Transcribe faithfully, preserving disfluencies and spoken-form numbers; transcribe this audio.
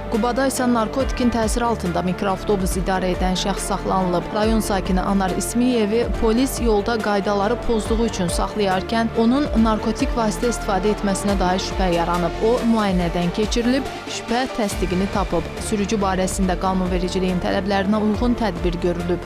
Qubada isə narkotikin təsiri altında mikroavtobus idarə edən şəxs saxlanılıb. Rayon sakini Anar İsmiyevi polis yolda qaydaları pozduğu üçün saxlayarkən onun narkotik vasitə istifadə etməsinə dair şübhə yaranıb. O, müayinədən keçirilib, şübhə təsdiqini tapıb. Sürücü barəsində qanunvericiliyin tələblərinə uyğun tədbir görülüb.